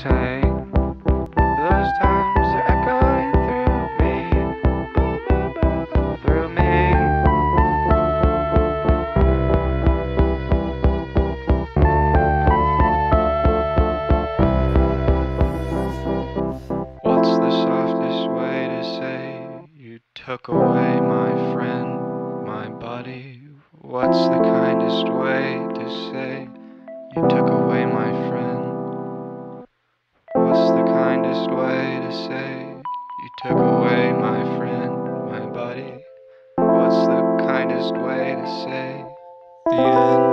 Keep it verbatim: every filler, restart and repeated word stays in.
saying? Those times are echoing through me, through me. What's the softest way to say you took away my friend, my buddy? What's the kindest way to say you took away my friend? What's the kindest way to say you took away my friend, my buddy? What's the kindest way to say the end?